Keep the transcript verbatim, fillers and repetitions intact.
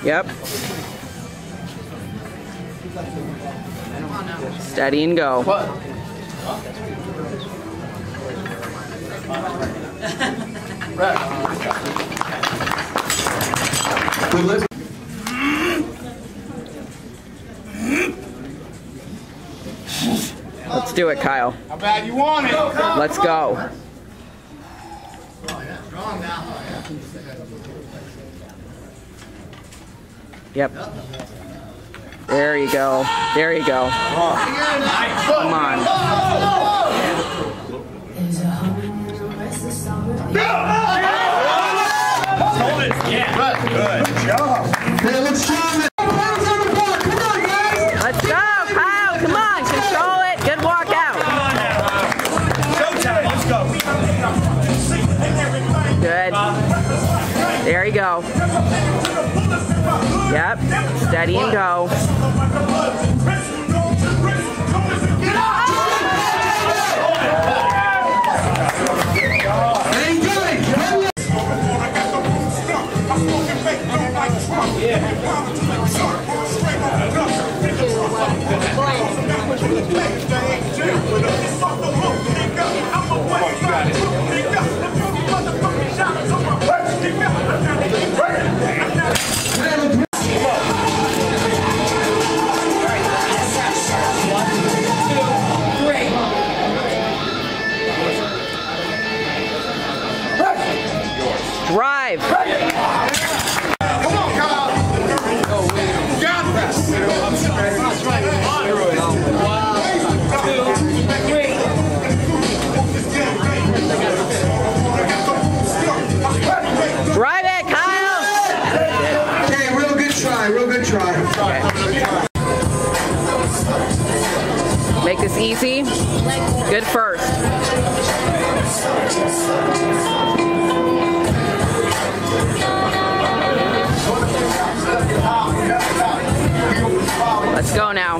Yep. Steady and go. Let's do it, Kyle. How bad you want it? Let's go. Yep. There you go. There you go. Come on. Yeah. Good job. Hey, let's try it. Let's go, Kyle. Come on. Control it. Good walk out. Come on now. Showtime. Let's go. Good. There you go. Yep. Steady and go. Drive. Come on, Kyle. You got this. Drive it, Kyle. Okay, real good try. Real good try. Make this easy. Good first. Let's go now.